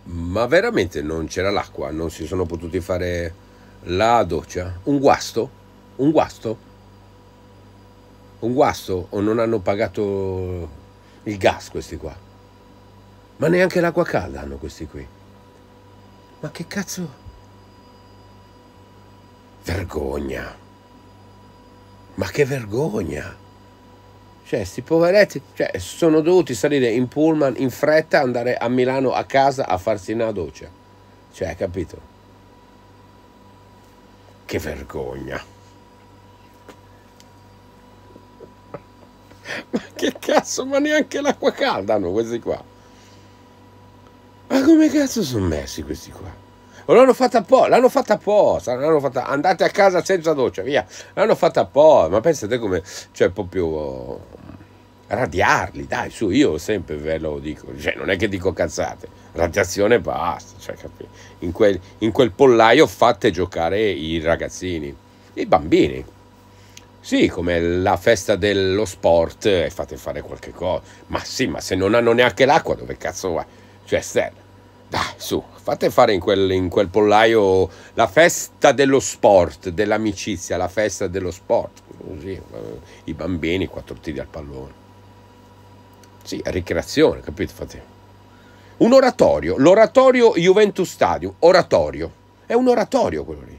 Ma veramente non c'era l'acqua? Non si sono potuti fare la doccia? Un guasto? Un guasto? Un guasto? O non hanno pagato il gas questi qua? Ma neanche l'acqua calda hanno questi qui. Ma che cazzo? Vergogna. Ma che vergogna. Cioè, sti poveretti, cioè, sono dovuti salire in pullman in fretta, andare a Milano a casa a farsi una doccia. Cioè, capito? Che vergogna. Ma che cazzo, ma neanche l'acqua calda hanno questi qua. Ma come cazzo sono messi questi qua? O l'hanno fatta apposta, l'hanno fatta, andate a casa senza doccia, via. L'hanno fatta apposta, ma pensate come, cioè, proprio radiarli, dai, su, io sempre ve lo dico, cioè, non è che dico cazzate, radiazione e basta, cioè, in quel pollaio fate giocare i ragazzini, i bambini. Sì, come la festa dello sport e fate fare qualche cosa. Ma sì, ma se non hanno neanche l'acqua, dove cazzo vai? Cioè, Stella, dai, su, fate fare in quel pollaio la festa dello sport, dell'amicizia, la festa dello sport. Così, i bambini, quattro tiri al pallone. Sì, ricreazione, capito? Fate. Un oratorio, l'oratorio Juventus Stadium, oratorio. È un oratorio quello lì.